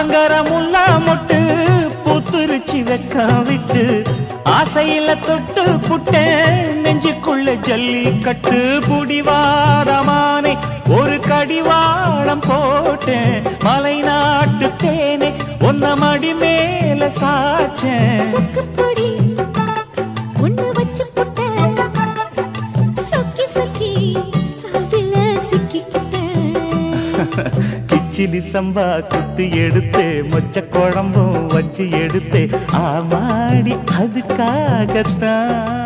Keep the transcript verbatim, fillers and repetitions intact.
ஆத்தங்கர முல்லா மொட்டு பூத்துருச்சி வெக்கம் விட்டு ஆசையில தொட்டு புட்டேன் நெஞ்சுக்குள்ள ஜல்லி கட்டு புடிவாரமானே ஒரு கடிவாளம் போட்டேன் மலை நாட்டு தேனே ஒன்ன மடி மேல சாச்சேன் கிச்சிலி சம்பா குத்தி எடுத்தே மொச்ச குழம்பும் வச்சு எடுத்தே ஆமாடி அதுக்காகத்தான்